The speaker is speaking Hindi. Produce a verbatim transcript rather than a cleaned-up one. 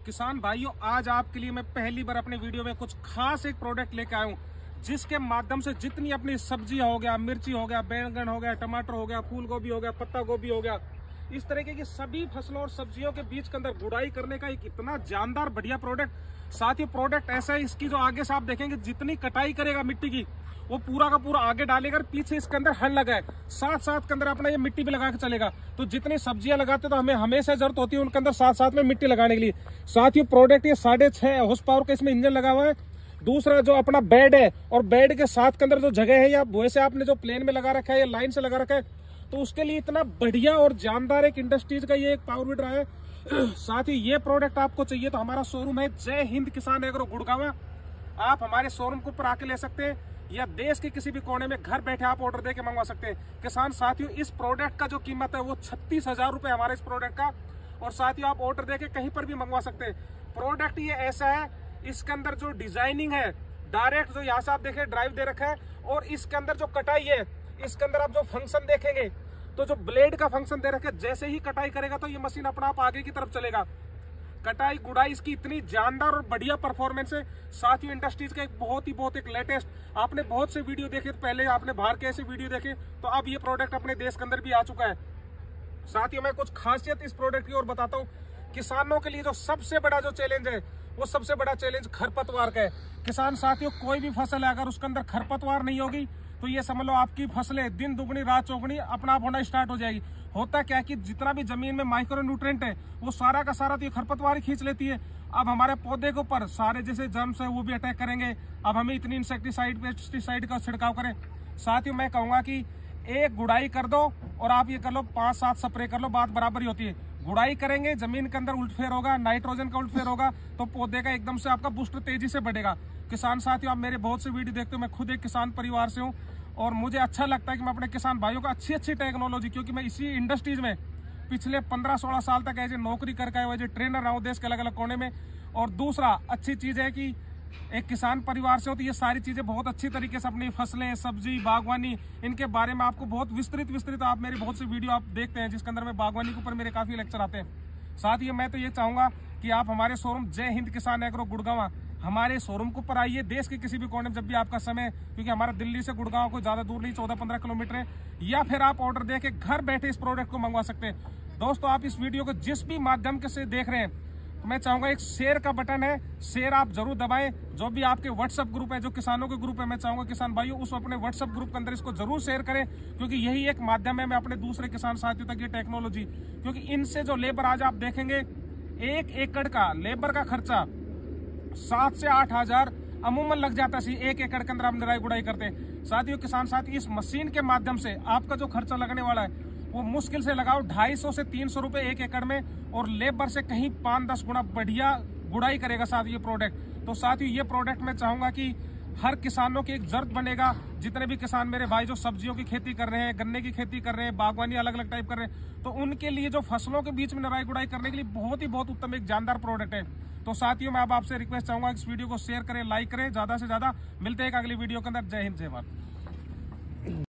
किसान भाइयों, आज आपके लिए मैं पहली बार अपने वीडियो में कुछ खास एक प्रोडक्ट लेके आया हूँ, जिसके माध्यम से जितनी अपनी सब्जियां हो गया, मिर्ची हो गया, बैंगन हो गया, टमाटर हो गया, फूल गोभी हो गया, पत्ता गोभी हो गया, इस तरीके की सभी फसलों और सब्जियों के बीच के अंदर गुड़ाई करने का एक इतना जानदार बढ़िया प्रोडक्ट। साथ ही प्रोडक्ट ऐसा है, इसकी जो आगे से आप देखेंगे जितनी कटाई करेगा मिट्टी की, वो पूरा का पूरा आगे डालेगा, पीछे इसके अंदर हल लगा है, साथ साथ के अंदर अपना ये मिट्टी भी लगा के चलेगा। तो जितनी सब्जियां लगाते तो हमें हमेशा जरूरत होती है उनके अंदर साथ साथ में मिट्टी लगाने के लिए। साथ ही प्रोडक्ट ये साढ़े छह हॉर्स पावर का इसमें इंजन लगा हुआ है। दूसरा जो अपना बेड है, और बेड के साथ के अंदर जो जगह है, या वैसे आपने जो प्लेन में लगा रखा है या लाइन से लगा रखा है, तो उसके लिए इतना बढ़िया और जानदार एक इंडस्ट्रीज का ये एक पावर विडर है। साथ ही ये प्रोडक्ट आपको चाहिए तो हमारा शोरूम है जय हिंद किसान एग्रो गुड़गांव। आप हमारे शोरूम को ऊपर आके ले सकते हैं, या देश के किसी भी कोने में घर बैठे आप ऑर्डर देके मंगवा सकते हैं। किसान साथियों, इस प्रोडक्ट का जो कीमत है वो छत्तीस हजार रुपए हमारे इस प्रोडक्ट का, और साथियों आप ऑर्डर देके कहीं पर भी मंगवा सकते हैं। प्रोडक्ट ये ऐसा है, इसके अंदर जो डिजाइनिंग है डायरेक्ट, जो यहाँ से आप देखें ड्राइव दे रखा है, और इसके अंदर जो कटाई है, इसके अंदर आप जो फंक्शन देखेंगे तो जो ब्लेड का फंक्शन दे रखा है, जैसे ही कटाई करेगा तो ये मशीन अपना आप आगे की तरफ चलेगा। कटाई गुड़ाई इसकी इतनी जानदार और बढ़िया परफॉर्मेंस है। साथ ही इंडस्ट्रीज का एक बहुत ही बहुत एक लेटेस्ट, आपने बहुत से वीडियो देखे, पहले आपने बाहर के ऐसे वीडियो देखे, तो अब ये प्रोडक्ट अपने देश के अंदर भी आ चुका है। साथ ही मैं कुछ खासियत इस प्रोडक्ट की और बताता हूँ। किसानों के लिए जो सबसे बड़ा जो चैलेंज है, वो सबसे बड़ा चैलेंज खरपतवार का है। किसान साथियों, कोई भी फसल है अगर उसके अंदर खरपतवार नहीं होगी तो ये समझ लो आपकी फसलें दिन दुगनी रात चौगुनी अपना आप होना स्टार्ट हो जाएगी। होता क्या कि जितना भी जमीन में माइक्रो न्यूट्रिएंट है वो सारा का सारा तो ये खरपतवार ही खींच लेती है। अब हमारे पौधे के ऊपर सारे जैसे जर्म्स है वो भी अटैक करेंगे। अब हमें इतनी इंसेक्टिसाइड पेस्टिसाइड का छिड़काव करें। साथ ही मैं कहूंगा कि एक गुड़ाई कर दो और आप ये कर लो, पांच सात स्प्रे कर लो, बात बराबर ही होती है। गुड़ाई करेंगे, जमीन के अंदर उल्टफेर होगा, नाइट्रोजन का उल्टफेर होगा, तो पौधे का एकदम से आपका बूस्टर तेजी से बढ़ेगा। किसान साथियों, आप मेरे बहुत से वीडियो देखते हो, मैं खुद एक किसान परिवार से हूँ, और मुझे अच्छा लगता है कि मैं अपने किसान भाइयों को अच्छी अच्छी टेक्नोलॉजी, क्योंकि मैं इसी इंडस्ट्रीज में पिछले पंद्रह सोलह साल तक ऐसे नौकरी करके आए, ट्रेनर रहा हूँ देश के अलग अलग कोने में। और दूसरा अच्छी चीज है कि एक किसान परिवार से हो तो ये सारी चीजें बहुत अच्छी तरीके से अपनी फसलें, सब्जी, बागवानी, इनके बारे में आपको बहुत विस्तृत विस्तृत आप मेरे बहुत से वीडियो आप देखते हैं, जिसके अंदर में बागवानी के ऊपर मेरे काफी लेक्चर आते हैं। साथ ही मैं तो ये चाहूंगा कि आप हमारे शोरूम जय हिंद किसान एग्रो गुड़गांव, हमारे शोरूम के ऊपर आइए, देश के किसी भी कोने में जब भी आपका समय, क्योंकि हमारा दिल्ली से गुड़गांव को ज्यादा दूर नहीं, चौदह पंद्रह किलोमीटर है, या फिर आप ऑर्डर देके घर बैठे इस प्रोडक्ट को मंगवा सकते हैं। दोस्तों, आप इस वीडियो को जिस भी माध्यम से देख रहे हैं, तो मैं चाहूंगा एक शेयर का बटन है, शेयर आप जरूर दबाएं। जो भी आपके व्हाट्सएप ग्रुप है, जो किसानों के ग्रुप है, मैं चाहूंगा किसान भाइयों उस अपने व्हाट्सएप ग्रुप के अंदर इसको जरूर शेयर करें, क्योंकि यही एक माध्यम है मैं अपने दूसरे किसान साथियों तक ये टेक्नोलॉजी, क्योंकि इनसे जो लेबर, आज आप देखेंगे एक एकड़ का लेबर का खर्चा सात से आठ हजार अमूमन लग जाता है एक एकड़ के अंदर हम निराई गुड़ाई करते हैं। साथियों, किसान साथी, इस मशीन के माध्यम से आपका जो खर्चा लगने वाला है वो मुश्किल से लगाओ ढाई सौ से तीन सौ रुपए एक एकड़ में, और लेबर से कहीं पांच दस गुना बढ़िया गुड़ाई करेगा साथ ये प्रोडक्ट। तो साथियों, ये प्रोडक्ट मैं चाहूंगा कि हर किसानों की एक जरूरत बनेगा। जितने भी किसान मेरे भाई जो सब्जियों की खेती कर रहे हैं, गन्ने की खेती कर रहे हैं, बागवानी अलग अलग टाइप कर रहे हैं, तो उनके लिए जो फसलों के बीच में निराई गुड़ाई करने के लिए बहुत ही बहुत उत्तम एक जानदार प्रोडक्ट है। तो साथियों, मैं अब आपसे रिक्वेस्ट चाहूंगा कि इस वीडियो को शेयर करें, लाइक करें ज्यादा से ज्यादा। मिलते हैं एक अगली वीडियो के अंदर। जय हिंद, जय भारत।